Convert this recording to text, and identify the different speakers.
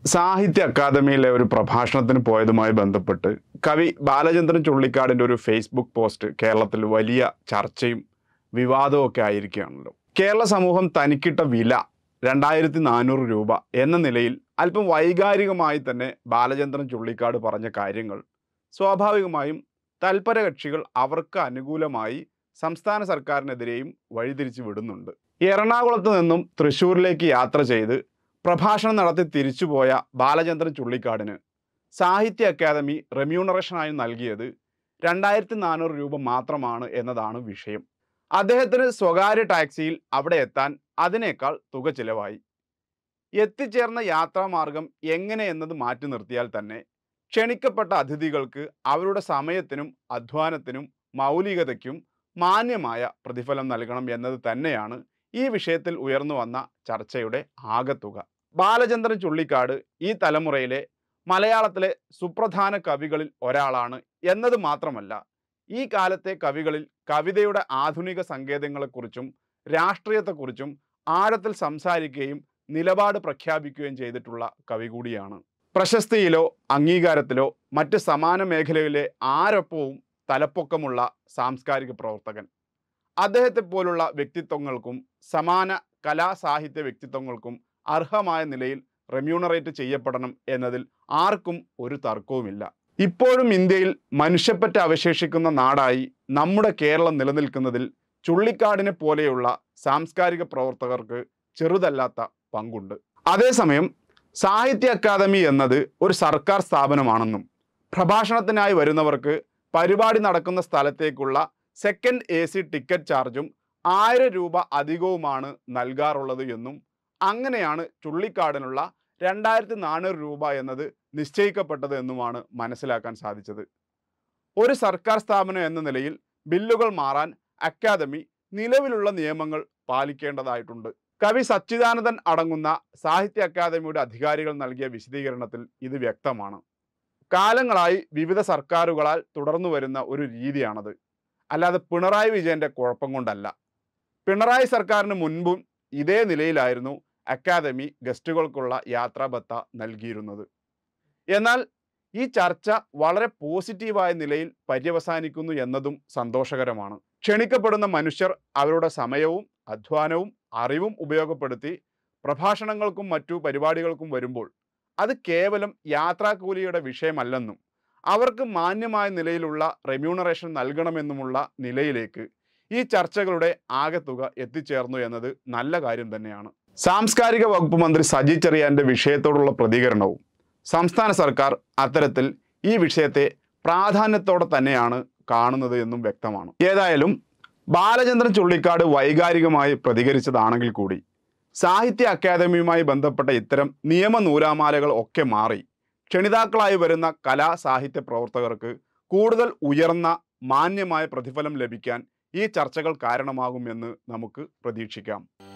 Speaker 1: സാഹിത്യ അക്കാദമിയിലെ ഒരു പ്രഭാഷണത്തിന് പോയതുമായി ബന്ധപ്പെട്ട് കവി ബാലചന്ദ്രൻ ചുള്ളിക്കാടിൻ്റെ ഒരു ഫേസ്ബുക്ക് പോസ്റ്റ് കേരളത്തിൽ വലിയ ചർച്ചയും വിവാദവും ഒക്കെ ആയിരിക്കുകയാണല്ലോ. കേരള സമൂഹം തനിക്കിട്ട വില 2400 രൂപ എന്ന നിലയിൽ അല്പം വൈകാരികമായി തന്നെ ബാലചന്ദ്രൻ ചുള്ളിക്കാട് പറഞ്ഞ കാര്യങ്ങൾ സ്വാഭാവികമായും തൽപര കക്ഷികൾ അവർക്ക് അനുകൂലമായി സംസ്ഥാന സർക്കാരിനെതിരെയും വഴിതിരിച്ചു വിടുന്നുണ്ട്. എറണാകുളത്ത് നിന്നും തൃശ്ശൂരിലേക്ക് യാത്ര ചെയ്ത് പ്രഭാഷണം നടത്തി തിരിച്ചുപോയ ബാലചന്ദ്രൻ ചുള്ളിക്കാടിന് സാഹിത്യ അക്കാദമി റെമ്യൂണറേഷനായി നൽകിയത് 2400 രൂപ മാത്രമാണ് എന്നതാണ് വിഷയം. അദ്ദേഹത്തിന് സ്വകാര്യ ടാക്സിയിൽ അവിടെ എത്താൻ അതിനേക്കാൾ തുക ചിലവായി. എത്തിച്ചേർന്ന യാത്രാമാർഗം എങ്ങനെ എന്നത് മാറ്റി നിർത്തിയാൽ തന്നെ ക്ഷണിക്കപ്പെട്ട അതിഥികൾക്ക് അവരുടെ സമയത്തിനും അധ്വാനത്തിനും മൗലികതയ്ക്കും മാന്യമായ പ്രതിഫലം നൽകണം എന്നത് തന്നെയാണ് ഈ വിഷയത്തിൽ ഉയർന്നു വന്ന ചർച്ചയുടെ ആകെത്തുക. ബാലചന്ദ്രൻ ചുള്ളിക്കാട് ഈ തലമുറയിലെ മലയാളത്തിലെ സുപ്രധാന കവികളിൽ ഒരാളാണ് എന്നത് മാത്രമല്ല, ഈ കാലത്തെ കവികളിൽ കവിതയുടെ ആധുനിക സങ്കേതങ്ങളെക്കുറിച്ചും രാഷ്ട്രീയത്തെക്കുറിച്ചും ആഴത്തിൽ സംസാരിക്കുകയും നിലപാട് പ്രഖ്യാപിക്കുകയും ചെയ്തിട്ടുള്ള കവി കൂടിയാണ്. പ്രശസ്തിയിലോ അംഗീകാരത്തിലോ മറ്റ് സമാന മേഖലയിലെ ആരൊപ്പവും തലപ്പൊക്കമുള്ള സാംസ്കാരിക പ്രവർത്തകൻ. അദ്ദേഹത്തെ പോലുള്ള വ്യക്തിത്വങ്ങൾക്കും സമാന കലാസാഹിത്യ വ്യക്തിത്വങ്ങൾക്കും അർഹമായ നിലയിൽ റെമ്യൂണറേറ്റ് ചെയ്യപ്പെടണം എന്നതിൽ ആർക്കും ഒരു തർക്കവുമില്ല. ഇപ്പോഴും ഇന്ത്യയിൽ മനുഷ്യപ്പറ്റ അവശേഷിക്കുന്ന നാടായി നമ്മുടെ കേരളം നിലനിൽക്കുന്നതിൽ ചുള്ളിക്കാടിനെ പോലെയുള്ള സാംസ്കാരിക പ്രവർത്തകർക്ക് ചെറുതല്ലാത്ത പങ്കുണ്ട്. അതേസമയം സാഹിത്യ അക്കാദമി എന്നത് ഒരു സർക്കാർ സ്ഥാപനമാണെന്നും പ്രഭാഷണത്തിനായി വരുന്നവർക്ക് പരിപാടി നടക്കുന്ന സ്ഥലത്തേക്കുള്ള സെക്കൻഡ് AC ടിക്കറ്റ് ചാർജും 1000 രൂപ അധികവുമാണ് നൽകാറുള്ളത് എന്നും അങ്ങനെയാണ് ചുള്ളിക്കാടിനുള്ള 2400 രൂപ എന്നത് നിശ്ചയിക്കപ്പെട്ടത് എന്നുമാണ് മനസ്സിലാക്കാൻ സാധിച്ചത്. ഒരു സർക്കാർ സ്ഥാപനം എന്ന നിലയിൽ ബില്ലുകൾ മാറാൻ അക്കാദമി നിലവിലുള്ള നിയമങ്ങൾ പാലിക്കേണ്ടതായിട്ടുണ്ട്. കവി സച്ചിദാനന്ദൻ അടങ്ങുന്ന സാഹിത്യ അക്കാദമിയുടെ അധികാരികൾ നൽകിയ വിശദീകരണത്തിൽ ഇത് വ്യക്തമാണ്. കാലങ്ങളായി വിവിധ സർക്കാരുകളാൽ തുടർന്നു വരുന്ന ഒരു രീതിയാണത്. അല്ലാതെ പിണറായി വിജയൻ്റെ കുഴപ്പം കൊണ്ടല്ല. പിണറായി സർക്കാരിന് മുൻപും ഇതേ നിലയിലായിരുന്നു അക്കാദമി ഗസ്റ്റുകൾക്കുള്ള യാത്രാഭത്ത നൽകിയിരുന്നത്. എന്നാൽ ഈ ചർച്ച വളരെ പോസിറ്റീവായ നിലയിൽ പര്യവസാനിക്കുന്നു എന്നതും സന്തോഷകരമാണ്. ക്ഷണിക്കപ്പെടുന്ന മനുഷ്യർ അവരുടെ സമയവും അധ്വാനവും അറിവും ഉപയോഗപ്പെടുത്തി പ്രഭാഷണങ്ങൾക്കും മറ്റു പരിപാടികൾക്കും വരുമ്പോൾ അത് കേവലം യാത്രാക്കൂലിയുടെ വിഷയമല്ലെന്നും അവർക്ക് മാന്യമായ നിലയിലുള്ള റെമ്യൂണറേഷൻ നൽകണമെന്നുമുള്ള നിലയിലേക്ക് ഈ ചർച്ചകളുടെ ആകെത്തുക എത്തിച്ചേർന്നു എന്നത് നല്ല കാര്യം തന്നെയാണ്. സാംസ്കാരിക വകുപ്പ് മന്ത്രി സജി ചെറിയാൻ്റെ വിഷയത്തോടുള്ള പ്രതികരണവും സംസ്ഥാന സർക്കാർ അത്തരത്തിൽ ഈ വിഷയത്തെ പ്രാധാന്യത്തോടെ തന്നെയാണ് കാണുന്നത് എന്നും വ്യക്തമാണ്. ഏതായാലും ബാലചന്ദ്രൻ ചുള്ളിക്കാട് വൈകാരികമായി പ്രതികരിച്ചതാണെങ്കിൽ കൂടി സാഹിത്യ അക്കാദമിയുമായി ബന്ധപ്പെട്ട ഇത്തരം നിയമ നൂലാമാലകൾ ഒക്കെ മാറി ക്ഷണിതാക്കളായി വരുന്ന കലാ സാഹിത്യ പ്രവർത്തകർക്ക് കൂടുതൽ ഉയർന്ന മാന്യമായ പ്രതിഫലം ലഭിക്കാൻ ഈ ചർച്ചകൾ കാരണമാകുമെന്ന് നമുക്ക് പ്രതീക്ഷിക്കാം.